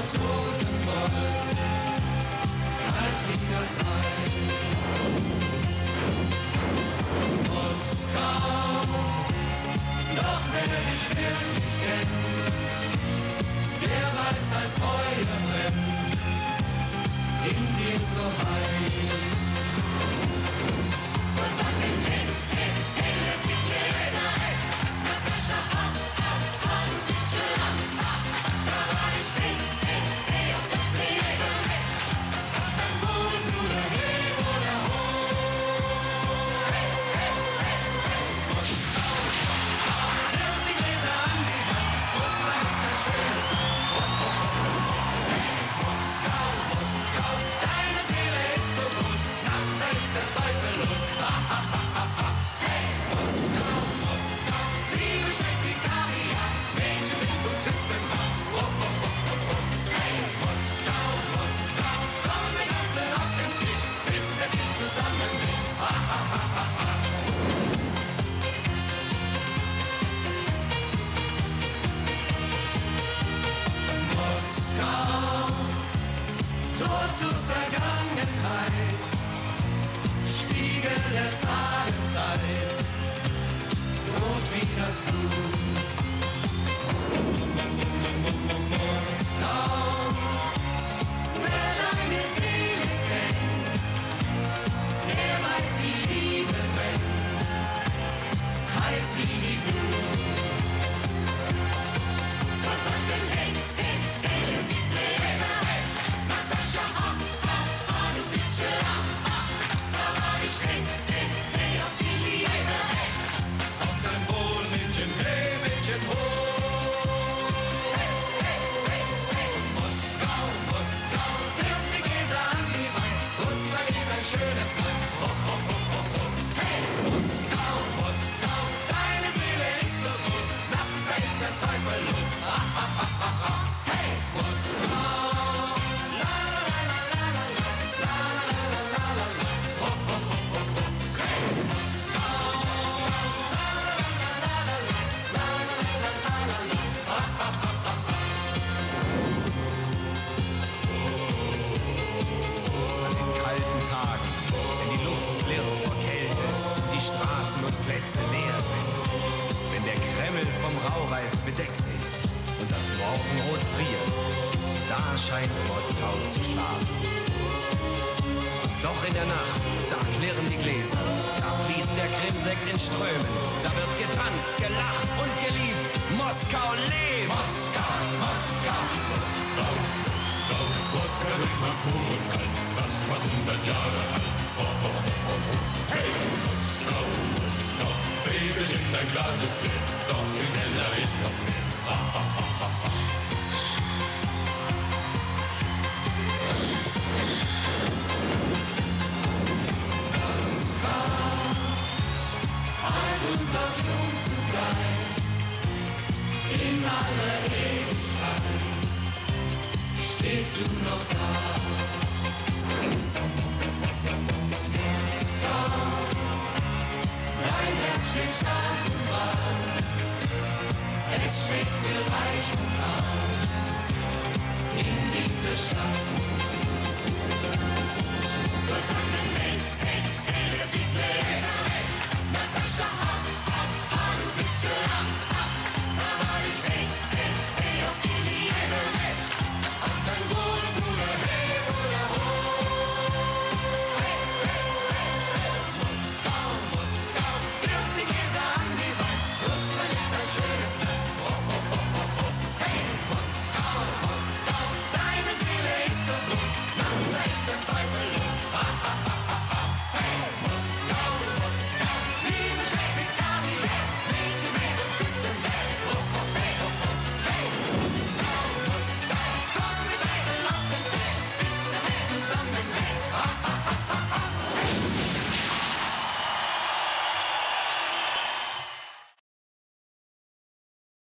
rotem Gold, kalt wie das Eis. Moskau, doch wer dich wirklich kennt, der weiß, ein Feuer brennt in dir so heiß. Was hat denn helle Gläser, Natascha, du bist schön, da war ich hey, auf das Leben, sag dein Boden oder heb oder hoch, hey, Moskau, wirf die Gläser an die Wand, Russland ist ein schönes Land, hey, Moskau, deine Seele ist so groß, nachts da ist der Teufel los, hey, Moskau, Liebe schmeckt wie Kaviar, Mädchen sind zum Küssen da, hey, Moskau, komm, wir tanzen auf dem Tisch, bis der Tisch zusammenbricht, Moskau, Tor zur Vergangenheit, Spiegel der Zahlenzeit, rot wie das Blut. Moskau, wer deine Seele kennt, der weiß, die Liebe brennt, heiß wie die Glut. Was hat denn helle Gläser, Natascha, du bist schön, da war ich hey, auf die Liebe, auf dein Wohl, Mädchen, hey, Mädchen, hoch. Hey, Moskau, wirf die Gläser an die Wand, Russland ist ein schönes Land, hey, Moskau, deine Seele ist so groß, nachts da ist der Teufel los, hey, Moskau, la la la la la la la la la la la, hey, Moskau, la la la la la la la la. An den kalten Tagen, wenn die Luft klirrt vor Kälte, die Straßen und Plätze leer sind, wenn der Kreml vom Raureif bedeckt ist und das Morgenrot friert, da scheint Moskau zu schlafen. Doch in der Nacht, da klirren die Gläser, da fließt der Krimsekt in Strömen, da wird getanzt, gelacht und geliebt. Moskau lebt! Moskau, Wodka wird man pur und kalt, was war 100 Jahre alt. Hey, Moskau, Fägelchen, dein Glas ist leer, doch im Keller ist noch mehr. Alt und doch jung zugleich, in aller Ewigkeit, stehst du noch da. Moskau, dein Herz steht stark und warm, es schlägt für reich und arm in diese Stadt.